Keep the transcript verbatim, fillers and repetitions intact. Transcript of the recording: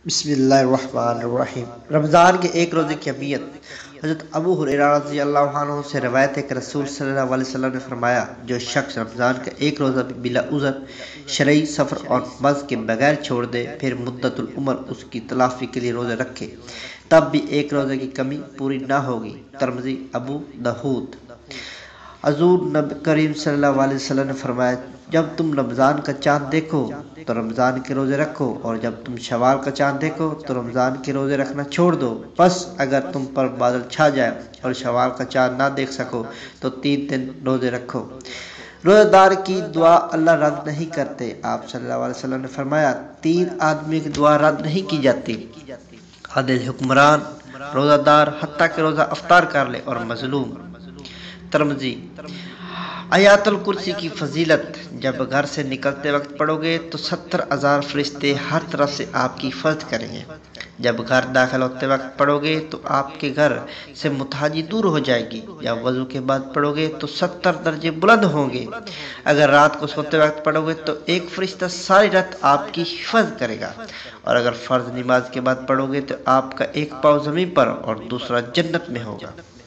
بسم اللہ الرحمن الرحیم۔ رمضان کے ایک روزے کی اہمیت۔ حضرت ابو ہریرہ رضی اللہ عنہ سے روایت ہے کہ رسول صلی اللہ علیہ وسلم نے فرمایا، جو شخص رمضان کا ایک روزہ بھی بلا عذر، شرعی سفر اور مرض کے بغیر چھوڑ دے، پھر مدت العمر اس کی تلافی کے لیے روزے رکھے، تب بھی ایک روزے کی کمی پوری نہ ہوگی۔ ترمذی، ابو داؤد۔ حضور نبی کریم صلی اللہ علیہ وسلم نے فرمایا، جب تم رمضان کا چاند دیکھو تو رمضان کے روزے رکھو، اور جب تم شوال کا چاند دیکھو تو رمضان کے روزے رکھنا چھوڑ دو۔ بس اگر تم پر بادل چھا جائے اور شوال کا چاند نہ دیکھ سکو تو تین دن روزے رکھو۔ روزہ دار کی دعا اللہ رد نہیں کرتے۔ آپ صلی اللہ علیہ وسلم نے فرمایا، تین آدمی کی دعا رد نہیں کی جاتی: عادل حکمران، روزہ دار حتیٰ کہ روزہ افطار کر لے، اور مظلوم۔ ترمذی۔ آیات الکرسی کی فضیلت۔ جب گھر سے نکلتے وقت پڑھو گے تو ستر ہزار فرشتے ہر طرف سے آپ کی حفاظت کریں گے۔ جب گھر داخل ہوتے وقت پڑھو گے تو آپ کے گھر سے متحاجی دور ہو جائے گی۔ جب وضو کے بعد پڑھو گے تو ستر درجے بلند ہوں گے۔ اگر رات کو سوتے وقت پڑھو گے تو ایک فرشتہ ساری رات آپ کی حفاظت کرے گا، اور اگر فرض نماز کے بعد پڑھو گے تو آپ کا ایک پاؤں زمین پر اور دوسرا جنت میں ہوگا۔